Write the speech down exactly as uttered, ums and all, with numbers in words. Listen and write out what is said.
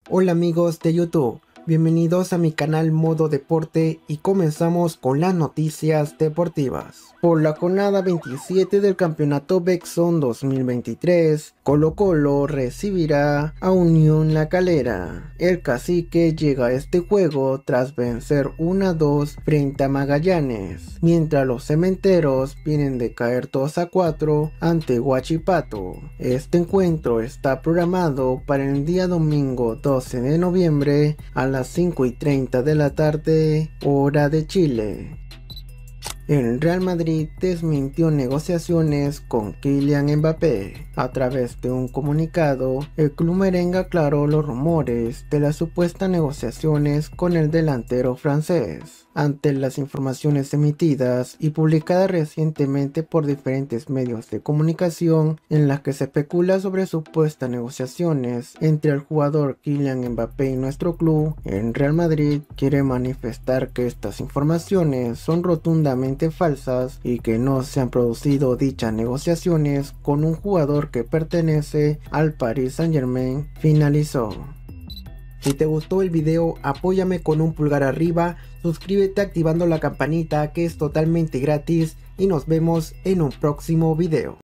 Hola amigos de YouTube, bienvenidos a mi canal Modo Deporte y comenzamos con las noticias deportivas. Por la jornada veintisiete del campeonato Bexon dos mil veintitrés, Colo Colo recibirá a Unión La Calera. El Cacique llega a este juego tras vencer uno a dos frente a Magallanes, mientras los Cementeros vienen de caer dos a cuatro ante Huachipato. Este encuentro está programado para el día domingo doce de noviembre a las cinco y treinta de la tarde, hora de Chile. El Real Madrid desmintió negociaciones con Kylian Mbappé. A través de un comunicado, el club merengue aclaró los rumores de las supuestas negociaciones con el delantero francés. Ante las informaciones emitidas y publicadas recientemente por diferentes medios de comunicación en las que se especula sobre supuestas negociaciones entre el jugador Kylian Mbappé y nuestro club, el Real Madrid quiere manifestar que estas informaciones son rotundamente falsas y que no se han producido dichas negociaciones con un jugador que pertenece al Paris Saint-Germain, finalizó. Si te gustó el video, apóyame con un pulgar arriba, suscríbete activando la campanita que es totalmente gratis y nos vemos en un próximo video.